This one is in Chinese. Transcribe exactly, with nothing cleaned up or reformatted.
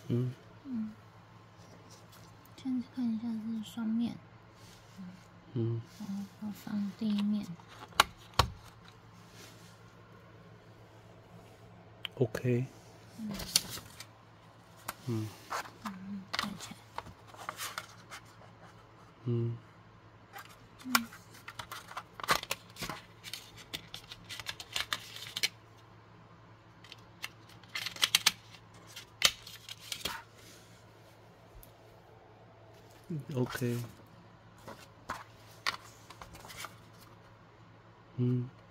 嗯嗯，先看一下是双面， 嗯， 然后我放第一面。 OK。 嗯嗯嗯，盖起来。 嗯嗯。 OK。嗯。